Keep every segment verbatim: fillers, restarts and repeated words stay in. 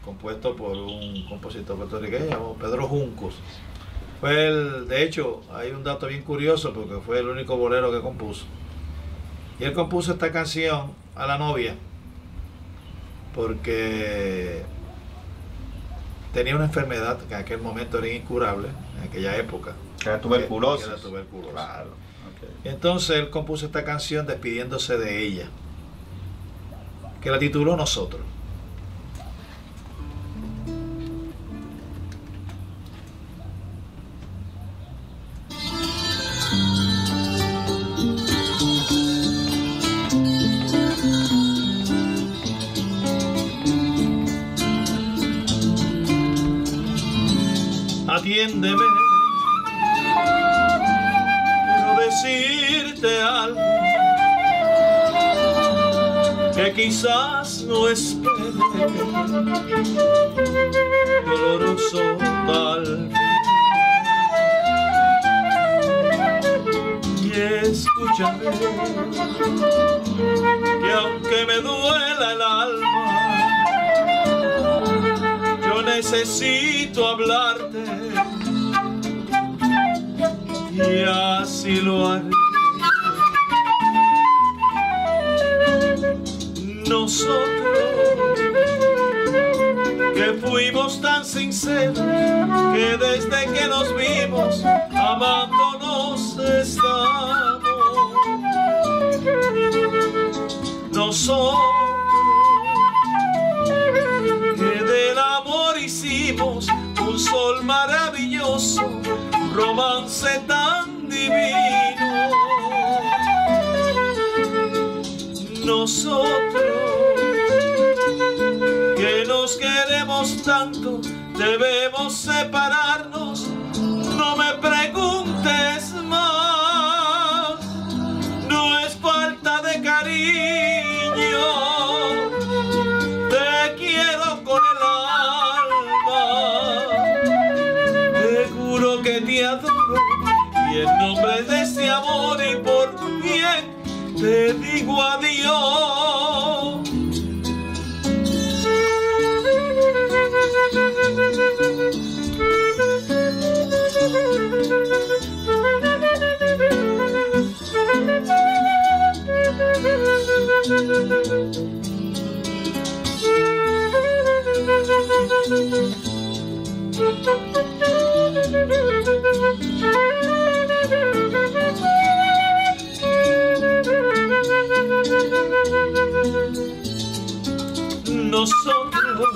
compuesto por un compositor puertorriqueño llamado Pedro Juncos. Fue el, de hecho, hay un dato bien curioso porque fue el único bolero que compuso. Y él compuso esta canción a la novia porque tenía una enfermedad que en aquel momento era incurable, en aquella época. Era tuberculosis. Era tuberculosis. Claro. Okay. Y entonces él compuso esta canción despidiéndose de ella, que la tituló Nosotros. Atiéndeme, quiero decirte algo que quizás no espere, doloroso tal. Y escúchame, que aunque me duela el alma, yo necesito hablarte y así lo haré. Nosotros que fuimos tan sinceros que desde que nos vimos amándonos estamos. Nosotros que del amor hicimos un sol maravilloso, un romance tan divino. Nosotros que nos queremos tanto, debemos separarnos. No me preguntes más, no es falta de cariño, te quiero con el alma, te juro que te adoro y en nombre de este amor y por tu bien te digo adiós. Nosotros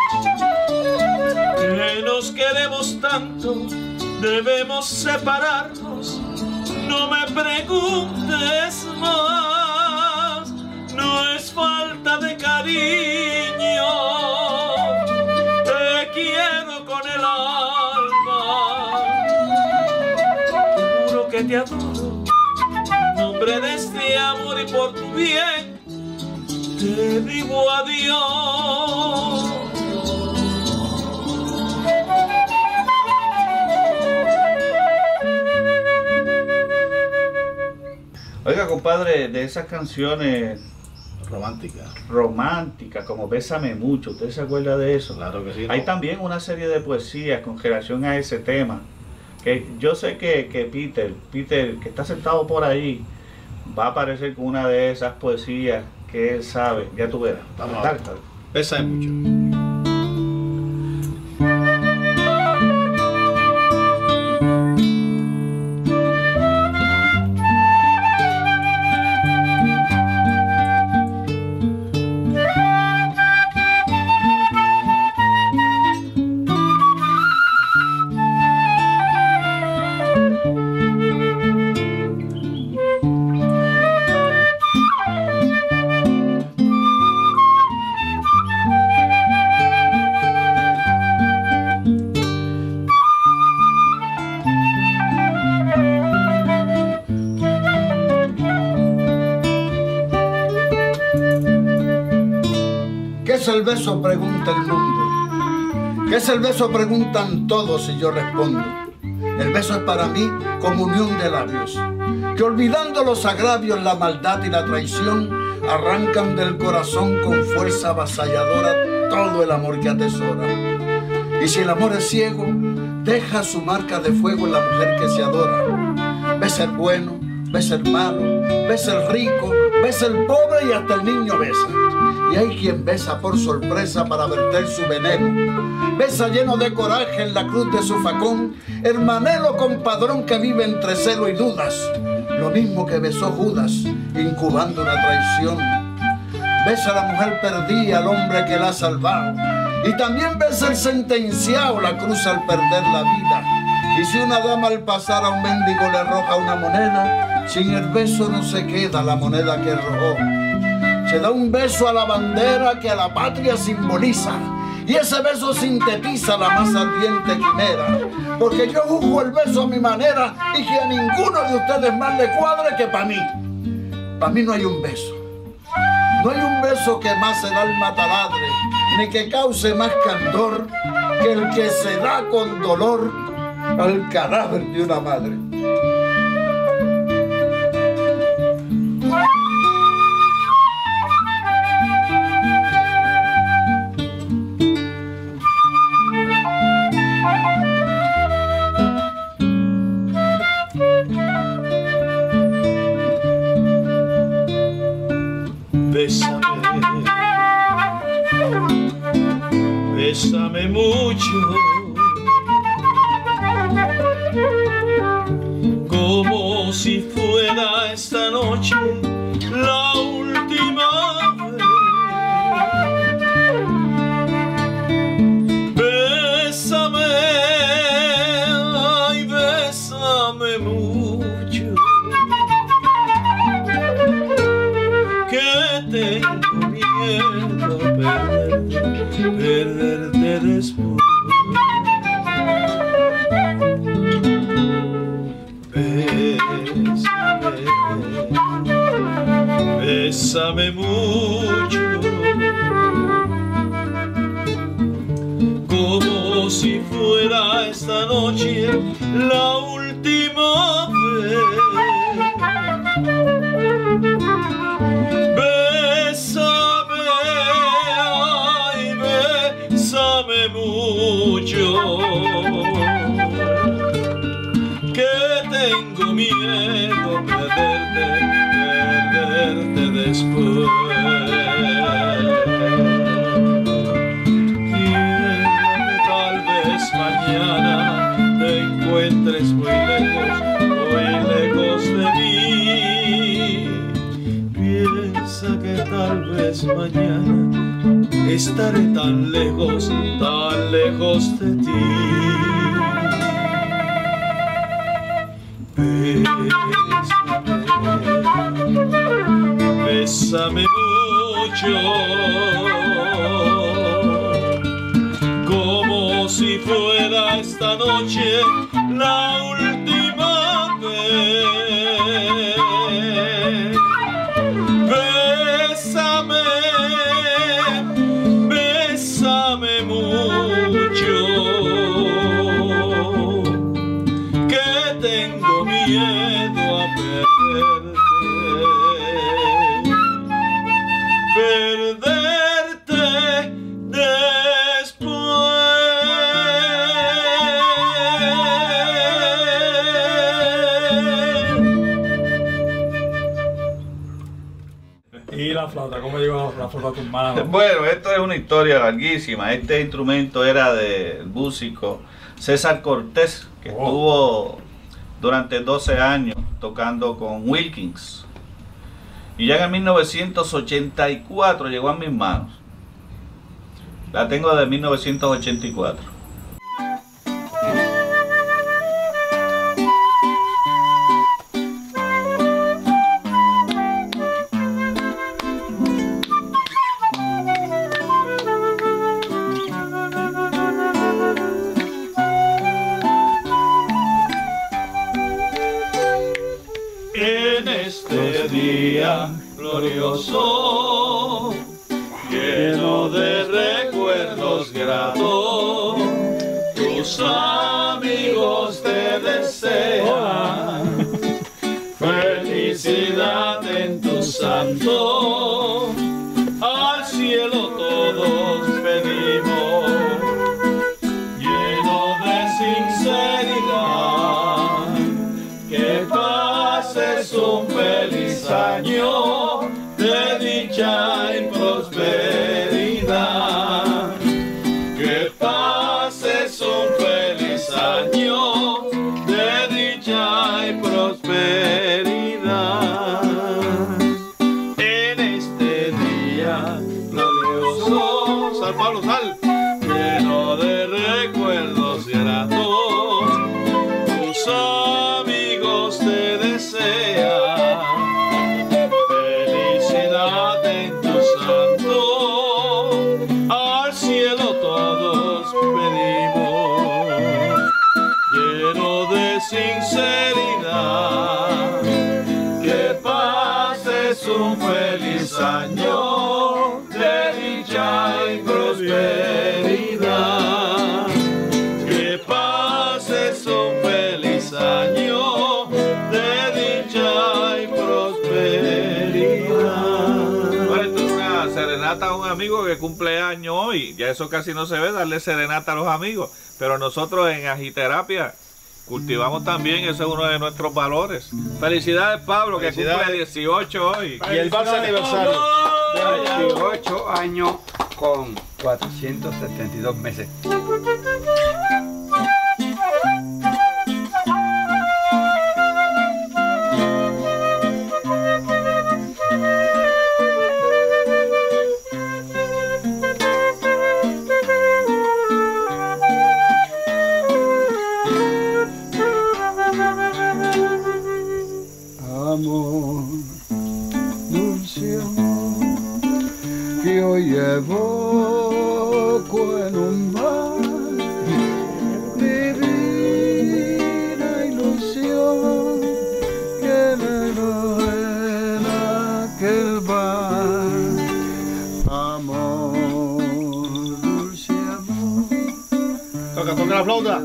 que nos queremos tanto, debemos separarnos. No me preguntes más, no es falta de cariño, te quiero con el alma, te juro que te adoro, en nombre de este amor y por tu bien te digo adiós. Oiga, compadre, de esas canciones Romántica. románticas, como Bésame Mucho, ¿usted se acuerda de eso? Claro que sí. Hay ¿no? también una serie de poesías con relación a ese tema, que yo sé que, que Peter, Peter, que está sentado por ahí, va a aparecer con una de esas poesías que él sabe, ya tú verás. Vamos a Dale, ver. dale. Bésame mucho. ¿Qué es el beso?, pregunta el mundo. ¿Qué es el beso?, preguntan todos y yo respondo. El beso es para mí como unión de labios, que olvidando los agravios, la maldad y la traición, arrancan del corazón con fuerza avasalladora todo el amor que atesora. Y si el amor es ciego, deja su marca de fuego en la mujer que se adora. Ves el bueno, ves el malo, ves el rico, ves el pobre y hasta el niño besa. Y hay quien besa por sorpresa para verter su veneno. Besa lleno de coraje en la cruz de su facón, hermanelo compadrón que vive entre celo y dudas, lo mismo que besó Judas, incubando una traición. Besa a la mujer perdida, al hombre que la ha salvado, y también besa el sentenciado la cruz al perder la vida. Y si una dama al pasar a un mendigo le arroja una moneda, sin el beso no se queda la moneda que arrojó. Se da un beso a la bandera que a la patria simboliza, y ese beso sintetiza la más ardiente quimera, porque yo juzgo el beso a mi manera y que a ninguno de ustedes más le cuadre que para mí. Para mí no hay un beso, no hay un beso que más el alma taladre, ni que cause más candor que el que se da con dolor al cadáver de una madre. Bésame, bésame mucho, como si fuera esta noche la última vez. Bésame, ay, bésame mucho, que tengo miedo a perderte, perderte después. Bésame, bésame mucho, como si fuera esta noche la última vez. Bésame, ay, bésame mucho, que tengo miedo a perderte, perderte después. Quiero que tal vez mañana te encuentres muy lejos, muy lejos de mí. Piensa que tal vez mañana estaré tan lejos, tan lejos de ti. Bésame, bésame mucho, como si fuera esta noche la última vez. Bésame, bésame mucho, que tengo miedo a perderte, perderte después. Y la flauta, ¿cómo llegó la flauta a tus manos? Bueno, esto es una historia larguísima. Este instrumento era del músico César Cortés, que Oh. estuvo durante doce años tocando con Wilkins. Y ya en mil novecientos ochenta y cuatro llegó a mis manos. La tengo de mil novecientos ochenta y cuatro. En este día glorioso, lleno de recuerdos gratos, tus amigos te desean felicidad en tu santo, al cielo todos pedimos. lleno de recuerdos y gratos, tus amigos te desean felicidad en tu santo, al cielo todos pedimos, lleno de sinceridad, que pases un feliz año de dicha y prosperidad, que pases un feliz año de dicha y prosperidad. Bueno, esto es una serenata a un amigo que cumple años hoy. Ya eso casi no se ve, darle serenata a los amigos, pero nosotros en Agiterapia cultivamos también, ese es uno de nuestros valores. Felicidades, Pablo, que cumple dieciocho hoy. Y el falso aniversario. dieciocho años con cuatrocientos setenta y dos meses. Amor, dulce amor, que hoy evoco en un bar, divina ilusión que me dio en aquel bar. Amor, dulce amor. Toca, toca la flauta.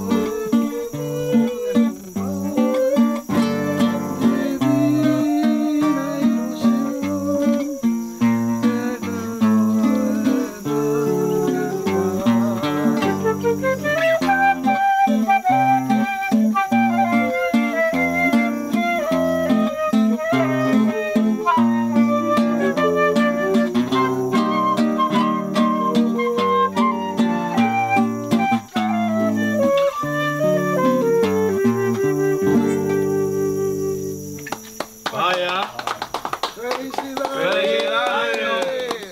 Vaya. ¡Felicidades!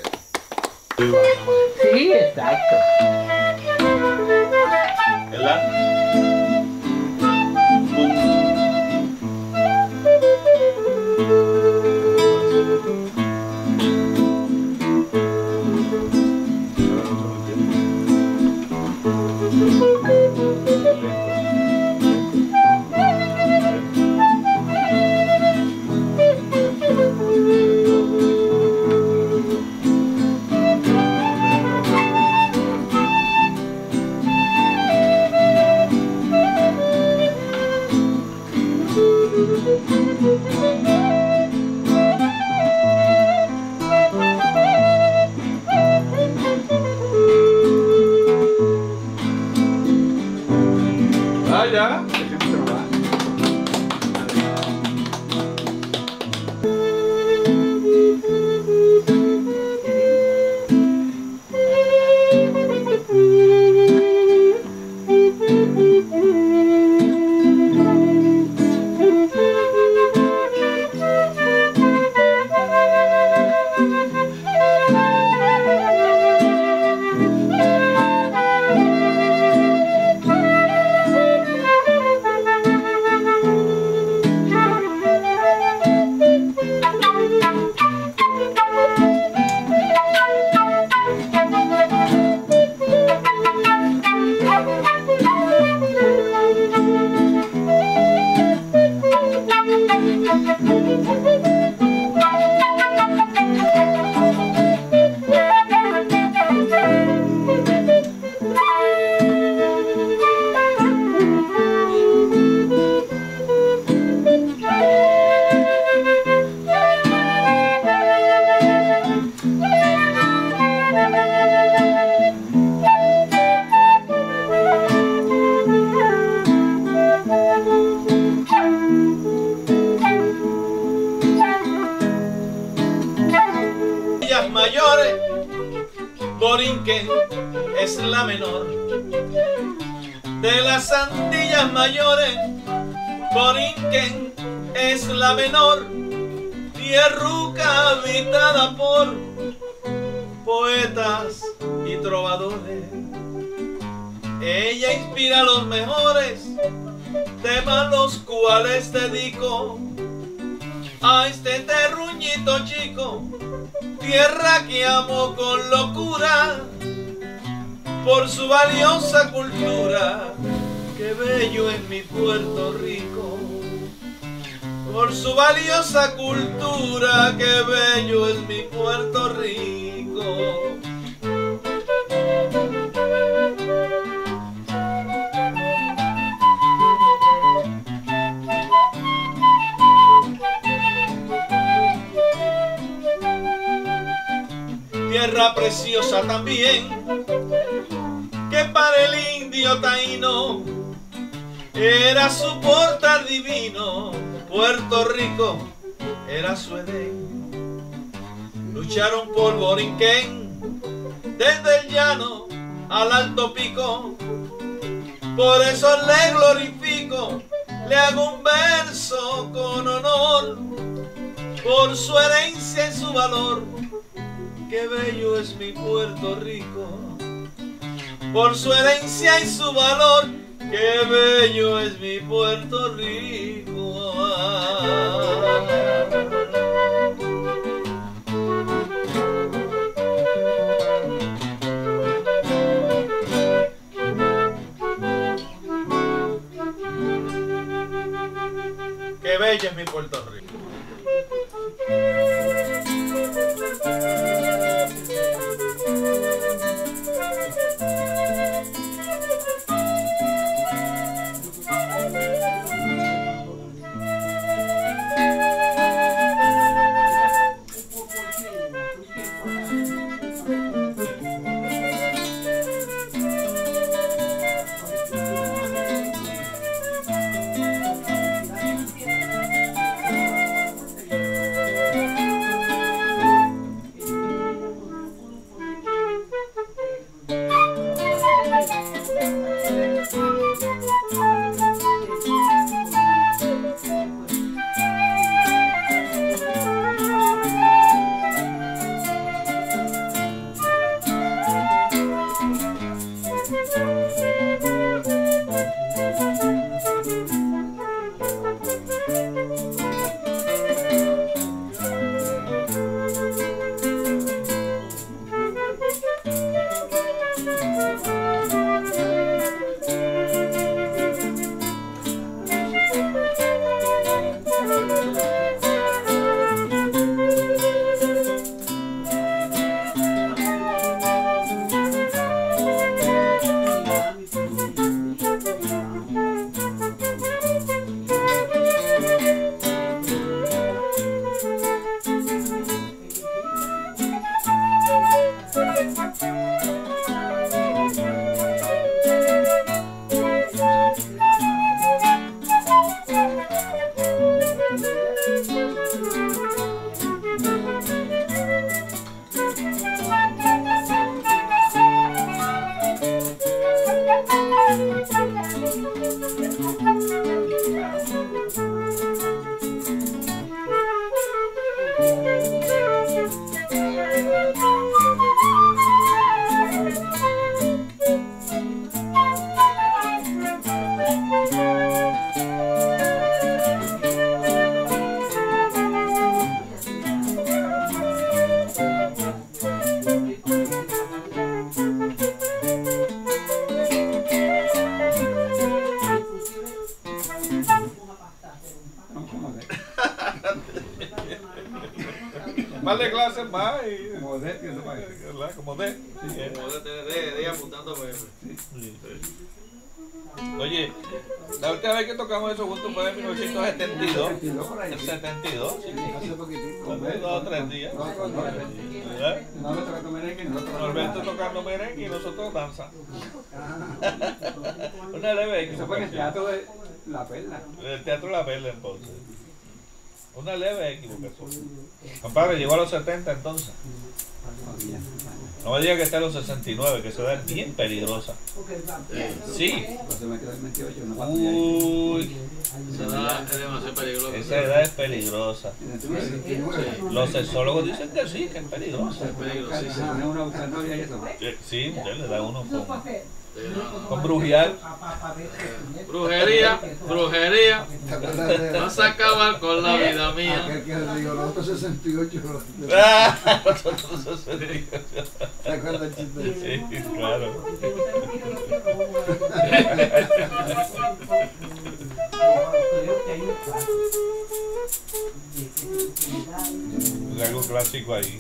Sí, exacto. ¿Verdad? Vaya. Mayores, Borinquen es la menor. De las Antillas Mayores, Borinquen es la menor. Tierruca habitada por poetas y trovadores. Ella inspira los mejores temas, los cuales dedico a este terruñito chico, tierra que amo con locura, por su valiosa cultura. Qué bello es mi Puerto Rico, por su valiosa cultura. Qué bello es mi Puerto Rico. Tierra preciosa también, que para el indio taíno era su portal divino. Puerto Rico era su Edén. Lucharon por Borinquén, desde el llano al alto pico. Por eso le glorifico, le hago un verso con honor, por su herencia y su valor. Qué bello es mi Puerto Rico, por su herencia y su valor. Qué bello es mi Puerto Rico. Qué bello es mi Puerto Rico. Más de clases más y Como de, que se pague. ¿verdad? Como de. Como de, de, de, de apuntando P M. Oye, la última vez que tocamos eso juntos fue en mil novecientos setenta y dos. setenta y dos por ahí. El setenta y dos, sí. Hace poquitito. Hace dos o tres días. No, no, no. ¿Verdad? No me toca merengue y nosotros. Norberto tocando merengue y nosotros danza. Una leve Eso fue en el teatro de La Perla. En el Teatro La Perla entonces. Una leve equivocación. Compadre, llegó a los setenta entonces. No me diga que está en los sesenta y nueve, que esa edad es bien peligrosa. Sí. Uy. Esa edad es demasiado peligrosa. Esa edad es peligrosa. Los sexólogos dicen que sí, que es peligrosa. Es peligrosísima. Sí, ya le da uno con, con brujear. Brujería, brujería. Vas a acabar con la vida mía. Aquel que le digo, nosotros sesenta y ocho. Ah, nosotros sesenta y ocho. ¿Te acuerdas el chiste? Sí, claro. Es algo clásico ahí.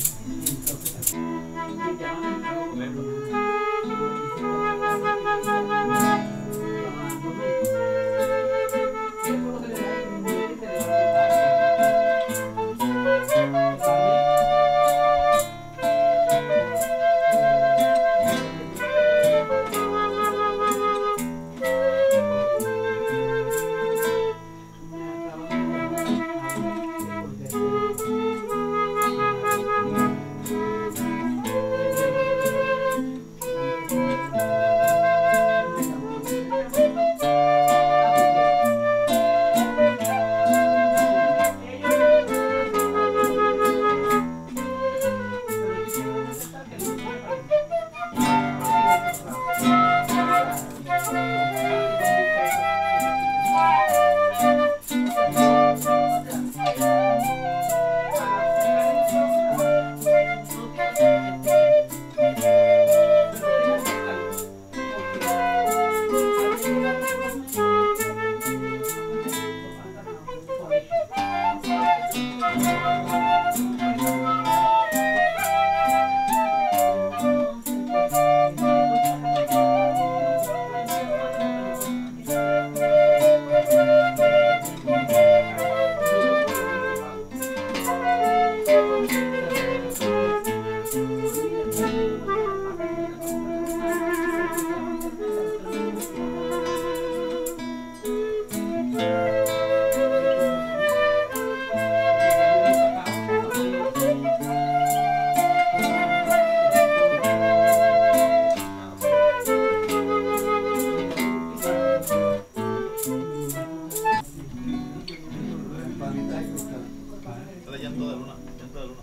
Llanto de luna, llanto de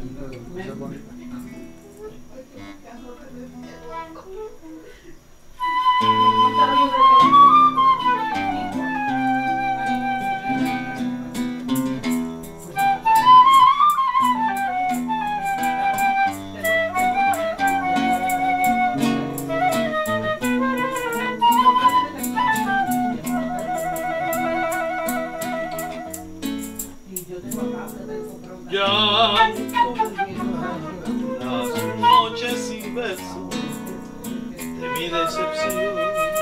luna. Las noches sin beso de mi decepción,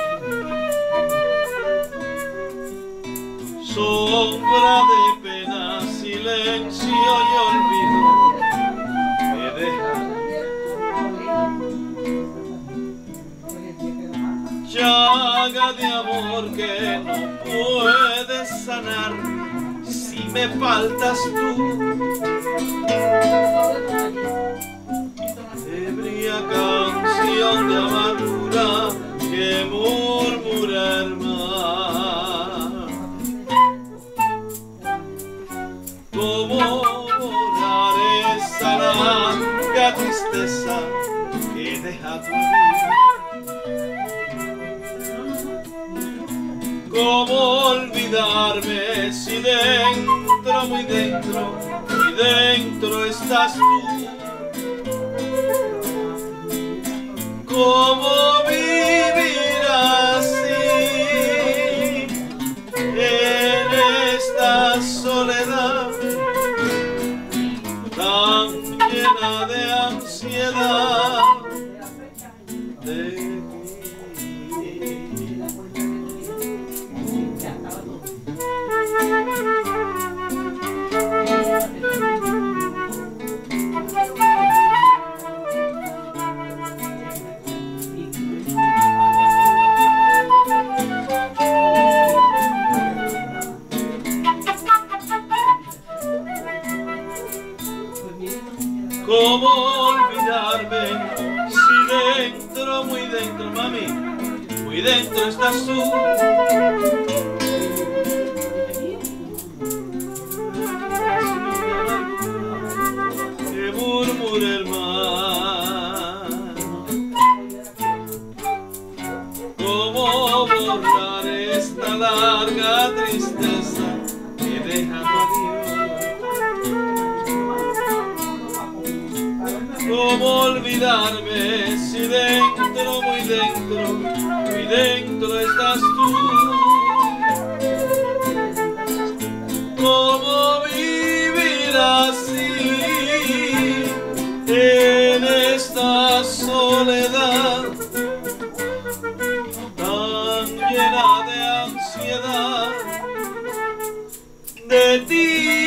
sombra de pena, silencio y olvido me deja, llaga de amor que no puedes sanar si me faltas tú. Ebria canción de amargura que murmura el mar. ¿Cómo borrar esa larga tristeza que deja tu vida? ¿Cómo olvidarme si dentro, muy dentro, muy dentro estás tú? ¿Cómo vivir así en esta soledad tan llena de ansiedad de ti? dentro, mami, muy dentro estás tú. Que murmura el mar. ¿Cómo borrar esta larga tristeza que deja tu adiós? ¿Cómo olvidarme si dentro, muy dentro, muy dentro estás tú? ¿Cómo vivir así en esta soledad tan llena de ansiedad de ti?